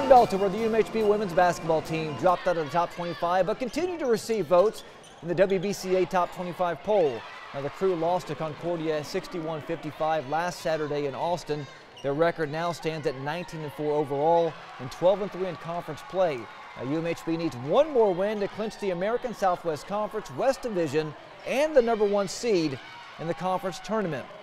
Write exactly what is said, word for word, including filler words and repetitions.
Belter, where the U M H B women's basketball team dropped out of the top twenty-five, but continued to receive votes in the W B C A top twenty-five poll. Now, the crew lost to Concordia sixty-one fifty-five last Saturday in Austin. Their record now stands at nineteen and four overall and twelve and three in conference play. Now, U M H B needs one more win to clinch the American Southwest Conference West Division and the number one seed in the conference tournament.